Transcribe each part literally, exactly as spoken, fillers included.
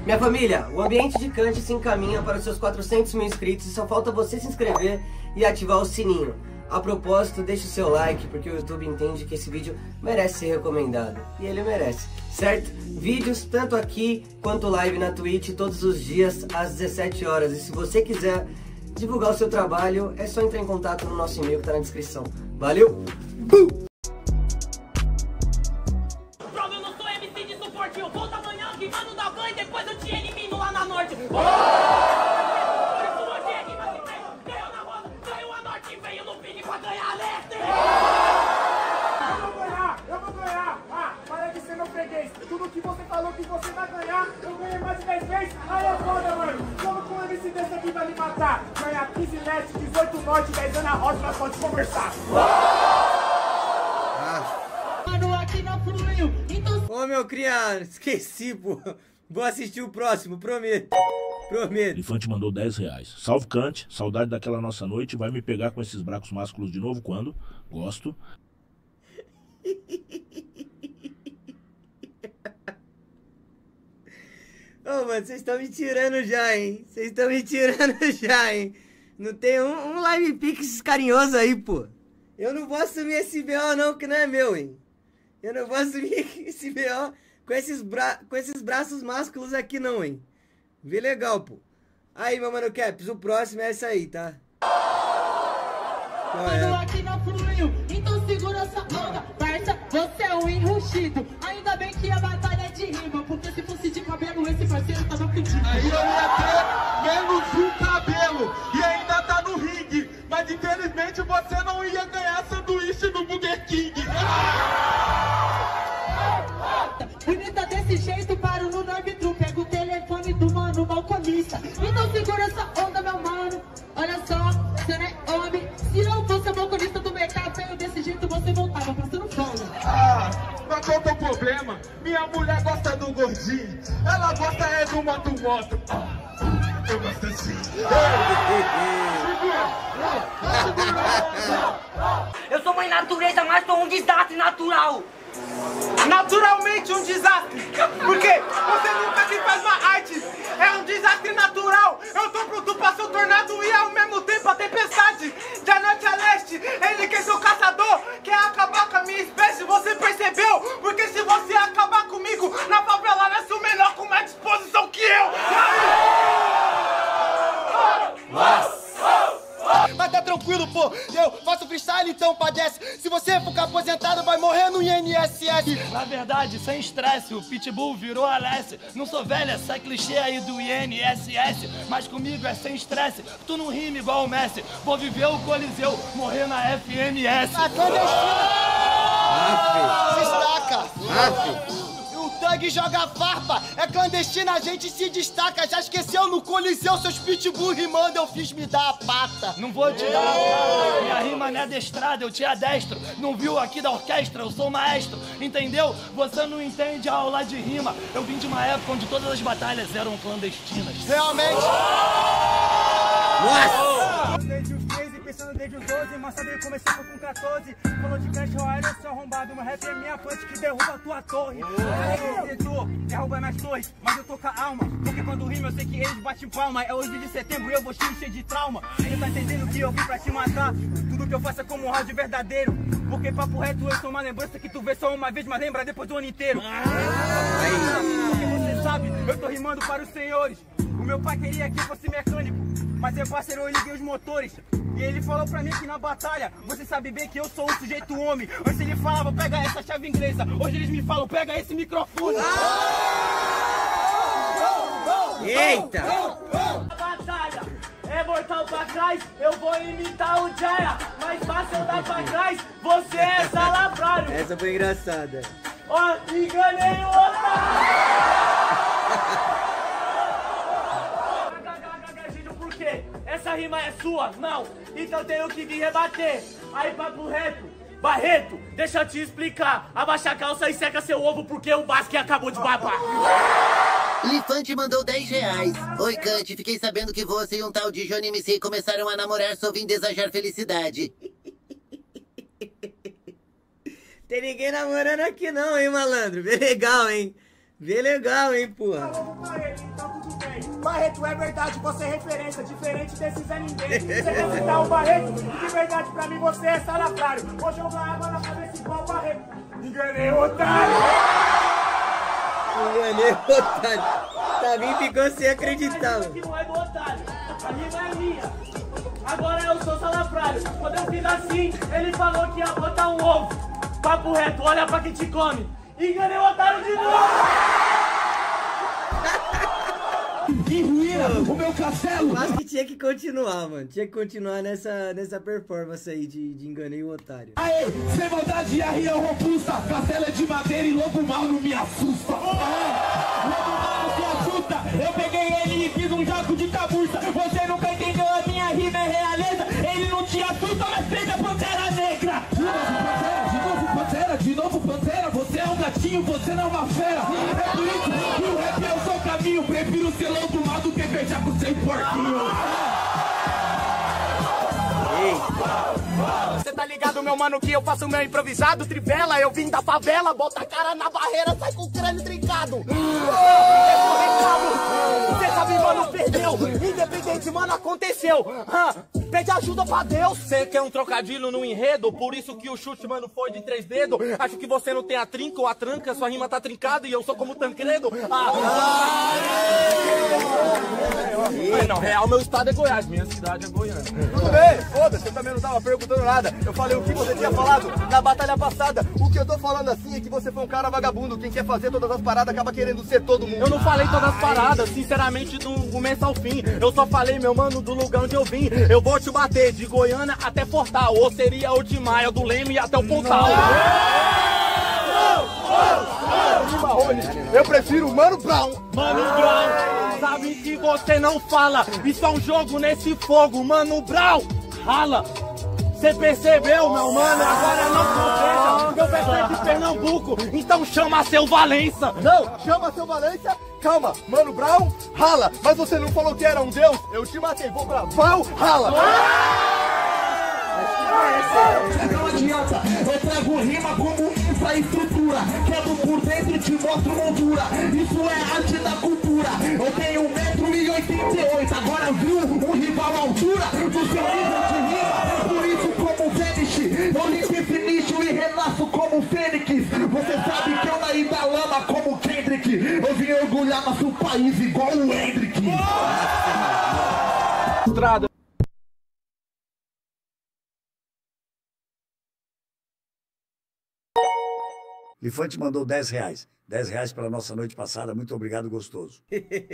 Minha família, o ambiente de Kant se encaminha para os seus quatrocentos mil inscritos e só falta você se inscrever e ativar o sininho. A propósito, deixe o seu like, porque o YouTube entende que esse vídeo merece ser recomendado. E ele merece, certo? Vídeos tanto aqui quanto live na Twitch todos os dias às dezessete horas. E se você quiser divulgar o seu trabalho, é só entrar em contato no nosso e-mail que tá na descrição. Valeu! Bum! Prova, eu não sou M C de suporte, eu volto amanhã queimando da banha e depois eu te elimino lá na norte. Tudo que você falou que você vai ganhar, eu ganhei mais de dez vezes. Aí é foda, mano. Como que um M C desse aqui vai me matar? Ganha quinze leste, dezoito norte, dez anos na roça, nós pode conversar. Mano, aqui não fluiu. Então... Ô, meu criado, esqueci, pô. Vou assistir o próximo, prometo. Prometo. Elefante mandou dez reais. Salve, Kant. Saudade daquela nossa noite. Vai me pegar com esses bracos másculos de novo quando? Gosto. Ô, mano, vocês estão me tirando já, hein? Vocês estão me tirando já, hein? Não tem um, um live pix carinhoso aí, pô. Eu não vou assumir esse B O não, que não é meu, hein? Eu não vou assumir esse B O com esses, bra... com esses braços másculos aqui não, hein? Vê legal, pô. Aí, meu mano Caps, o próximo é essa aí, tá? Mano, aqui não fluiu, então segura essa onda. Parça, você é um enrustido. Ainda bem que a batalha é de rima, porque se fosse de cabelo, esse parceiro tava pedindo. Aí eu ia ter menos um cabelo e ainda tá no ringue. Mas infelizmente você não ia ganhar sanduíche do Burger King. Bonita desse jeito, paro no árbitro, pego o telefone do mano balconista. Então segura essa onda, meu mano. Olha só, você não é homem. Se eu fosse balconista do mercado, feio desse jeito, você voltava passando fome. Ah, mas qual que é o problema? Minha mulher gosta do gordinho. Ela gosta é do moto-moto. Ah, eu gosto assim. Eu sou mãe natureza, mas sou um desastre natural. Naturalmente um desastre. Porque você nunca me faz uma arte. É um desastre natural. Eu tô pronto pra ser o tornado e ao mesmo tempo a tempestade. De norte a leste, ele quer ser o caçador. Quer acabar com a minha espécie, você percebeu? Porque se você acabar comigo, na favela nasce o menor com mais disposição que eu. Nossa! Mas tá tranquilo, pô. Eu faço freestyle, então padece. Se você ficar aposentado, vai morrer no I N S S. Na verdade, sem estresse, o Pitbull virou Alessi. Não sou velha, essa clichê aí do I N S S. Mas comigo é sem estresse. Tu não rima igual o Messi. Vou viver o Coliseu, morrer na F M S. A clandestina. Se destaca. O Thug joga farpa. É clandestina, a gente se destaca. Já esqueceu no Coliseu, seus pitbull rimando, eu fiz me dar a pata. Não vou te dar a pata. Minha rima não é adestrada, eu te adestro. Não viu aqui da orquestra, eu sou maestro. Entendeu? Você não entende a aula de rima. Eu vim de uma época onde todas as batalhas eram clandestinas. Realmente. Nossa! Desde os treze, pensando desde os doze, mas sabe começou com quatorze. Falou de Clash Royale, eu sou arrombado. Meu rap é minha punch que derruba a tua torre. Oh. Tentou derrubar minhas torres, mas eu tô com a alma. Porque quando rima eu sei que eles batem palma. É oito de setembro e eu vou cheio de trauma. Você tá entendendo que eu vim pra te matar? Tudo que eu faço é como um round verdadeiro. Porque papo reto eu sou uma lembrança que tu vê só uma vez, mas lembra depois do ano inteiro. Porque você sabe, eu tô rimando para os senhores. O meu pai queria que fosse mecânico, mas é parceiro, eu liguei os motores. E ele falou pra mim que na batalha, você sabe bem que eu sou um sujeito homem. Antes ele falava, pega essa chave inglesa. Hoje eles me falam, pega esse microfone. Eita! A batalha é mortal pra trás, eu vou imitar o Jaya. Mais fácil eu dar pra trás, você é salafrário. Essa foi engraçada. Ó, enganei o otário. Por quê? Essa rima é sua? Não. Então tenho que vir rebater. Aí papo reto. Barreto, deixa eu te explicar. Abaixa a calça e seca seu ovo porque o Basque acabou de babar. Elefante mandou dez reais. Oi, Kant, fiquei sabendo que você e um tal de Johnny M C começaram a namorar, só vim desejar felicidade. Tem ninguém namorando aqui não, hein, malandro? Bem legal, hein? Bem legal, hein, porra. Barreto, então tudo bem. Barreto, é verdade, você é referência, diferente desses é ninguém. Você quer citar o Barreto? De verdade, pra mim você é salafrário. Hoje eu vou água na cabeça igual o Barreto. Enganei o otário. Enganei o otário. Também ficou sem acreditar, mano. Não é do otário, a rima é minha. Agora eu sou salafrário. Quando eu fiz assim, ele falou que ia botar um ovo. Papo reto, olha pra quem te come. Enganei o otário de novo. Que ruína, o meu castelo. Acho que tinha que continuar, mano. Tinha que continuar nessa, nessa performance aí de, de enganei o otário. Aê, sem maldade, a ria robusta. Castelo é de madeira e lobo mal não me assusta. Ah, lobo mal não se assusta. Eu peguei ele e fiz um jaco de taburça. Você nunca entendeu, a minha rima é realeza. Ele não te assusta, mas fez a Pantera Negra. De novo Pantera, de novo Pantera. Você é um gatinho, você não é uma fera. É por isso que o rap é o seu caminho. Prefiro ser lobo mal do que beijar com seu porquinho. Você tá ligado, meu mano, que eu faço meu improvisado? Trivela, eu vim da favela, bota a cara na barreira, sai com o crânio trincado. Você sabe, mano, perdeu. Independente, mano, aconteceu. Ah, pede ajuda pra Deus. Você quer um trocadilho no enredo? Por isso que o chute, mano, foi de três dedos. Acho que você não tem a trinca ou a tranca, sua rima tá trincada e eu sou como Tancredo. Ah, ah, não, real, meu estado é Goiás, minha cidade é Goiânia. Tudo bem, foda-se, eu também não tava perguntando nada. Eu falei o que você tinha falado na batalha passada. O que eu tô falando assim é que você foi um cara vagabundo. Quem quer fazer todas as paradas acaba querendo ser todo mundo. Eu não falei todas as paradas, sinceramente, do começo ao fim. Eu só falei, meu mano, do lugar onde eu vim. Eu vou te bater de Goiânia até Fortal. Ou seria o de Maia, do Leme até o Pontal. Eu prefiro o Mano Brown. Mano Brown, sabe que você não fala. Isso é um jogo nesse fogo, Mano Brown. Rala. Você percebeu, meu mano? Agora não conversa. Eu venho de Pernambuco, então chama seu Valença. Não, chama seu Valência. Calma, Mano Brown, rala. Mas você não falou que era um deus? Eu te matei, vou pra Valhalla. Não adianta, eu trago rima como infraestrutura. Quebro por dentro e te mostro moldura. Isso é arte da cultura. Eu tenho um metro e oitenta e oito. Agora viu um rival à altura do seu nível de rima. Por isso como Vanish, eu limpo finicho e renasço como Fênix. Você sabe que eu naí da lama como Kendrick. Eu vim orgulhar nosso país igual o Hendrick. Estrada. Lifante mandou dez reais. dez reais pela nossa noite passada. Muito obrigado, gostoso.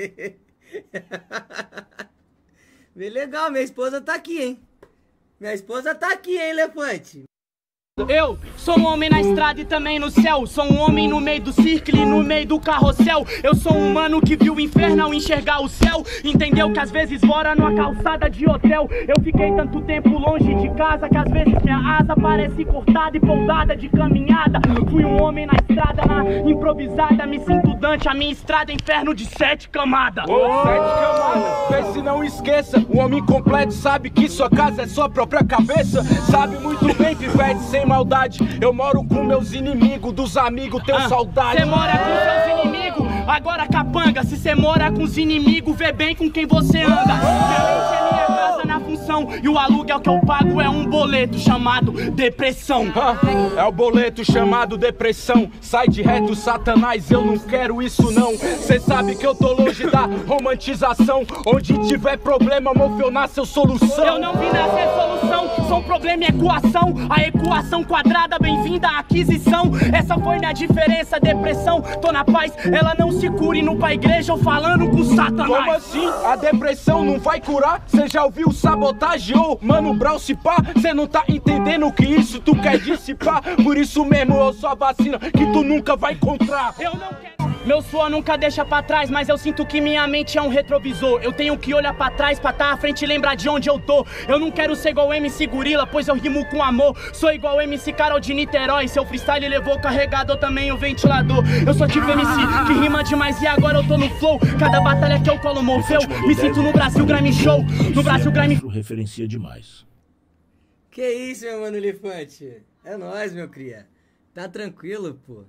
Bem legal, minha esposa tá aqui, hein? Minha esposa tá aqui, hein, Elefante? Eu sou um homem na estrada e também no céu. Sou um homem no meio do círculo e no meio do carrossel. Eu sou um mano que viu o inferno ao enxergar o céu. Entendeu que às vezes mora numa calçada de hotel. Eu fiquei tanto tempo longe de casa que às vezes minha asa parece cortada e poldada de caminhada. Fui um homem na estrada, na improvisada. Me sinto Dante, a minha estrada é inferno de sete camadas. Oh, sete camadas, vê se não esqueça. O homem completo sabe que sua casa é sua própria cabeça. Sabe muito bem, pivete, sem maldade. Eu moro com meus inimigos, dos amigos tenho ah, saudade. Cê mora com seus inimigos, agora capanga. Se cê mora com os inimigos, vê bem com quem você anda. Realmente é minha casa na função. E o aluguel que eu pago é um boleto chamado depressão. ah, É o boleto chamado depressão. Sai de reto, Satanás, eu não quero isso não. Cê sabe que eu tô longe da romantização. Onde tiver problema, meu eu nascer solução. Eu não vim nascer solução, só um problema é equação. A equação quadrada, bem-vinda à aquisição. Essa foi minha diferença, depressão. Tô na paz, ela não se cura indo pra igreja ou falando com Satanás. Como assim? A depressão não vai curar? Cê já ouviu sabotagem ou Mano Brown se pá? Cê não tá entendendo que isso tu quer dissipar? Por isso mesmo eu sou a vacina que tu nunca vai encontrar. Eu não quero. Meu suor nunca deixa pra trás, mas eu sinto que minha mente é um retrovisor. Eu tenho que olhar pra trás pra tá à frente e lembrar de onde eu tô. Eu não quero ser igual M C Gorila, pois eu rimo com amor. Sou igual M C Carol de Niterói, seu freestyle levou o carregador, também o ventilador. Eu sou tipo M C que rima demais e agora eu tô no flow. Cada batalha que eu colo moveu, me sinto no Brasil Grammy Show. No Brasil Grammy... Referencia demais. Que isso, meu mano Elefante? É nóis, meu cria. Tá tranquilo, pô.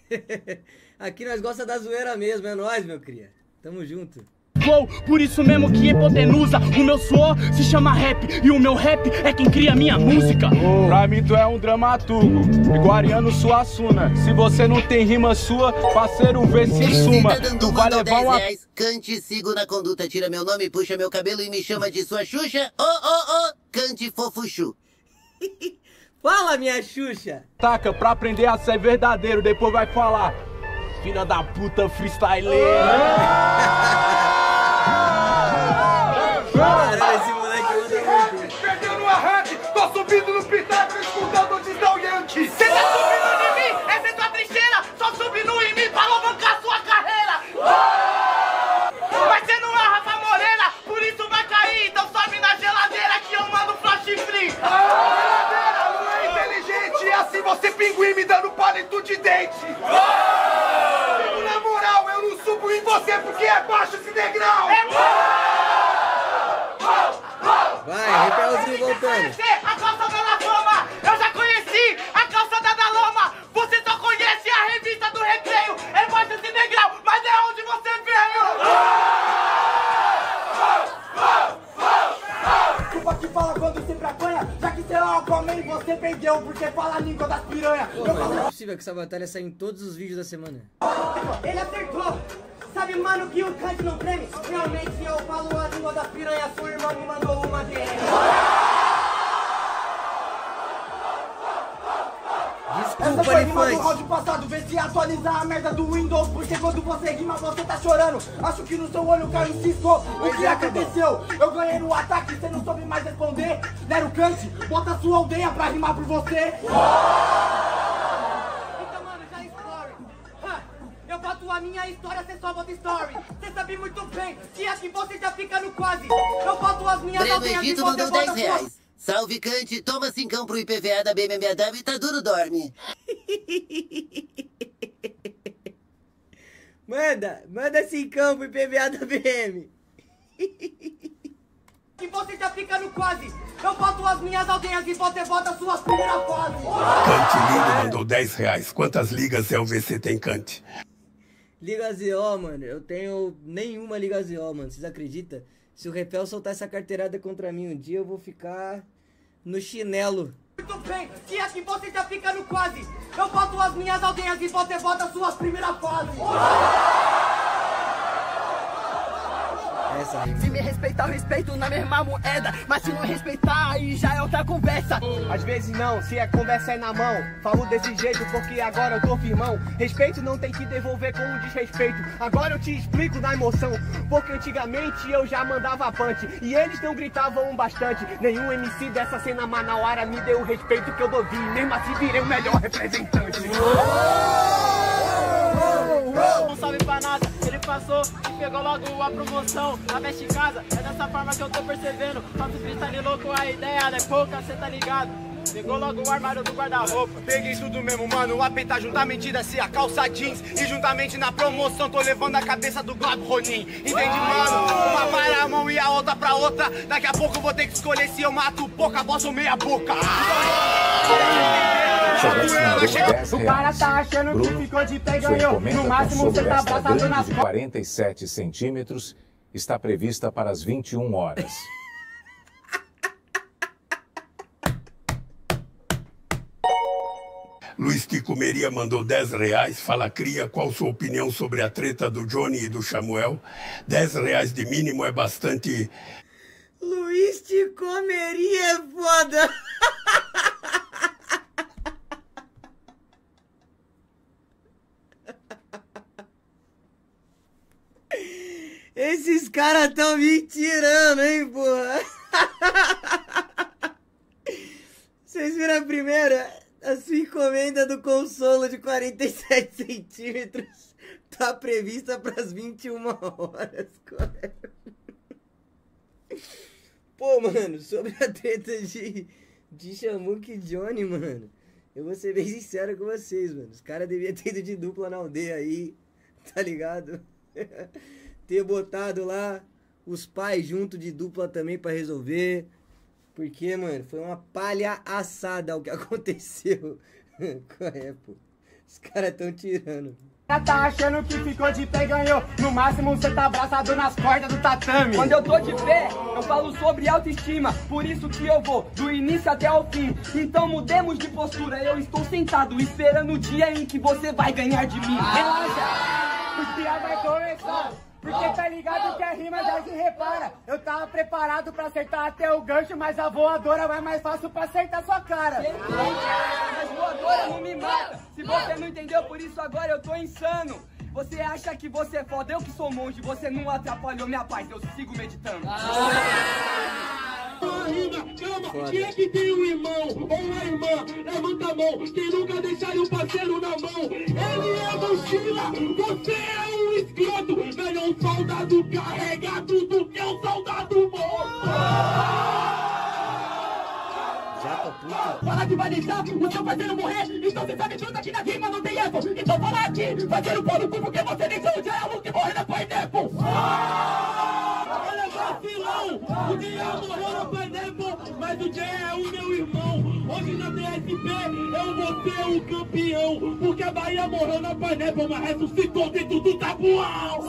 Aqui nós gosta da zoeira mesmo, é nóis, meu cria. Tamo junto. Flow, por isso mesmo que hipotenusa. O meu suor se chama rap e o meu rap é quem cria minha música. Oh, pra mim tu é um dramaturgo, iguariano Suassuna. Se você não tem rima sua, parceiro, vê se suma. Tá dando Tu vai levar uma... reais, cante, sigo na conduta, tira meu nome, puxa meu cabelo e me chama de sua Xuxa. Oh, oh, oh, cante fofuchu. Fala, minha Xuxa. Taca pra aprender a ser verdadeiro, depois vai falar. Filha da puta freestyleira. Caralho, esse moleque manda muito. Perdendo a rap, tô subindo no pitaco, escutando o Disney Yankee. Cê tá subindo em mim, essa é tua trincheira. Só subindo em mim pra alavancar sua carreira. Mas cê não é Rafa Morena, por isso vai cair. Então sobe na geladeira que eu mando flash free. A geladeira não é inteligente, assim você pinguim me dando palito de dente. Na moral, eu não subo em você porque é baixo esse degrau. É Vai, repelzinho voltando. A calçada da fama, eu já conheci a calçada da lama. Você só conhece a revista do recreio. É baixo esse degrau, mas é onde você veio. Desculpa que fala quando sempre apanha, já que sei lá como e você perdeu porque fala a língua das piranhas. Pô, mas não é possível que essa batalha saia em todos os vídeos da semana. Ele acertou. Sabe, mano, que o Kant não treme? Realmente eu falo a língua das piranhas. Sua irmã me mandou uma D M. Essa foi a rima do round passado, vê se atualizar a merda do Windows. Porque quando você rima, você tá chorando. Acho que no seu olho caiu um cisco. O que aconteceu? Eu ganhei no ataque, você não soube mais responder. Nero Kant, bota sua aldeia pra rimar por você. Então, mano, já story. Eu boto a minha história, cê só bota story. Cê sabe muito bem que aqui você já fica no quase. Eu boto as minhas Breno aldeias e Egito você mandou bota dez reais. Salve, Cante, toma cincão pro I P V A da B M W e tá duro, dorme. Manda, manda cincão pro I P V A da B M. Que você já fica no quase. Eu boto as minhas aldeias e você bota suas primeiras fases. Cante lindo mandou dez reais. Quantas ligas L V C tem, Cante? Liga Z O, mano, eu tenho nenhuma Liga Z O, mano, vocês acreditam? Se o Repel soltar essa carteirada contra mim um dia, eu vou ficar no chinelo. Muito bem, que aqui você já fica no quase. Eu boto as minhas aldeias e você bota suas primeiras fases. Essa aí. Se me respeitar, eu respeito na mesma moeda. Mas se não respeitar, aí já é outra conversa. Às vezes não, se a conversa é na mão. Falo desse jeito porque agora eu tô firmão. Respeito não tem que devolver com um desrespeito. Agora eu te explico na emoção. Porque antigamente eu já mandava punch e eles não gritavam bastante. Nenhum M C dessa cena manauara me deu o respeito que eu dou. Mesmo assim virei o melhor representante. Não salve pra nada, ele passou e pegou logo a promoção. A veste em casa, é dessa forma que eu tô percebendo. Faço freestyle louco, a ideia é pouca, cê tá ligado? Pegou logo o armário do guarda-roupa. Peguei tudo mesmo, mano. A peita juntamente desce a calça jeans. E juntamente na promoção tô levando a cabeça do Glabo Ronin. Entende, mano? Uma para a mão e a outra pra outra. Daqui a pouco eu vou ter que escolher se eu mato pouca, bosta ou meia boca. O cara tá achando Bruno, que ficou de pé e ganhou. No máximo você tá abraçado nas de quarenta e sete centímetros está prevista para as vinte e uma horas. Luiz Tico Meria mandou dez reais. Fala, cria, qual sua opinião sobre a treta do Johnny e do Samuel? dez reais de mínimo é bastante... Luiz Tico Meria é foda. Esses caras tão me tirando, hein, porra. Vocês viram a primeira? A sua encomenda do consolo de quarenta e sete centímetros tá prevista para as vinte e uma horas, correto? Pô, mano, sobre a treta de, de Chamuque e Johnny, mano, eu vou ser bem sincero com vocês, mano. Os caras deviam ter ido de dupla na aldeia aí, tá ligado? Ter botado lá os pais junto de dupla também pra resolver. Porque, mano, foi uma palha assada o que aconteceu. Qual é, pô? Os caras tão tirando. Tá achando que ficou de pé e ganhou. No máximo você tá abraçado nas cordas do tatame. Quando eu tô de pé, eu falo sobre autoestima. Por isso que eu vou do início até o fim. Então mudemos de postura. Eu estou sentado esperando o dia em que você vai ganhar de mim. Relaxa, o dia vai começar. Porque tá ligado que a rima já se repara. Eu tava preparado pra acertar até o gancho, mas a voadora vai mais fácil pra acertar sua cara. Mas voadora não me mata. Se você não entendeu, por isso agora eu tô insano. Você acha que você é foda, eu que sou monge. Você não atrapalhou minha paz, eu sigo meditando. Calma, quem é que tem um irmão ou uma irmã? Levanta a mão, quem nunca deixaria o parceiro na mão? Ele é mochila, você é um escroto. Melhor um soldado carregado do que um soldado morto. Já tô puto. Fala que vai deixar o seu parceiro morrer. Então você sabe tudo aqui na rima, não tem erro. Então fala aqui, vai ser o pau no cu porque você deixou o diabo que morreu na Pineapple. Olha vacilão, o dia morreu na Pineapple, mas o Jay é o meu irmão. Hoje na D S P eu vou ser o campeão, porque a Bahia morreu na Pineapple, mas ressuscitou dentro do tabuão.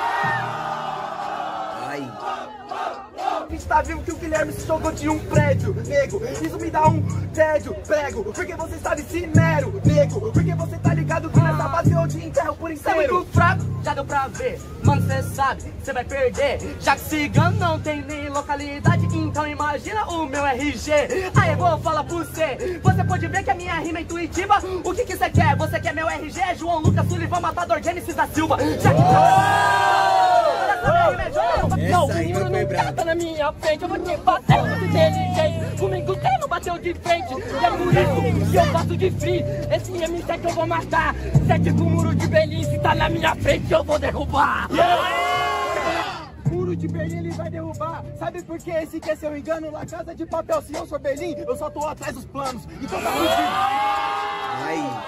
Ai. Está vivo que o Guilherme se jogou de um prédio, nego. Isso me dá um tédio, prego. Porque você está de cinério, nego. Porque você tá ligado que nessa base eu te enterro por inteiro. Você é muito fraco, já deu pra ver. Mano, cê sabe, cê vai perder. Já que cigano não tem nem localidade, então imagina o meu R G. Aí eu vou falar pra você. Você pode ver que a minha rima é intuitiva. O que que cê quer? Você quer meu R G? João Lucas Sullivan, Matador, Gênesis da Silva. Já que não, o menino não tá na minha frente, eu vou te bater muito inteligente. Comigo você não bateu de frente. E é por isso que eu faço de free. Esse M C que eu vou matar. Sete do muro de Berlim, se tá na minha frente eu vou derrubar. Yeah! Muro de Berlim ele vai derrubar. Sabe por que esse que é seu engano? La Casa de Papel, se eu sou Berlim, eu só tô atrás dos planos. Então tá fugindo. Ai.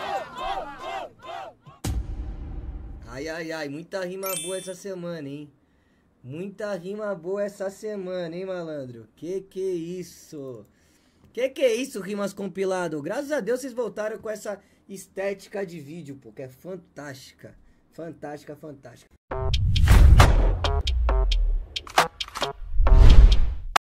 Ai, ai, ai, muita rima boa essa semana, hein? Muita rima boa essa semana, hein, malandro? Que que é isso? Que que é isso, rimas compilado? Graças a Deus vocês voltaram com essa estética de vídeo, pô, que é fantástica. Fantástica, fantástica.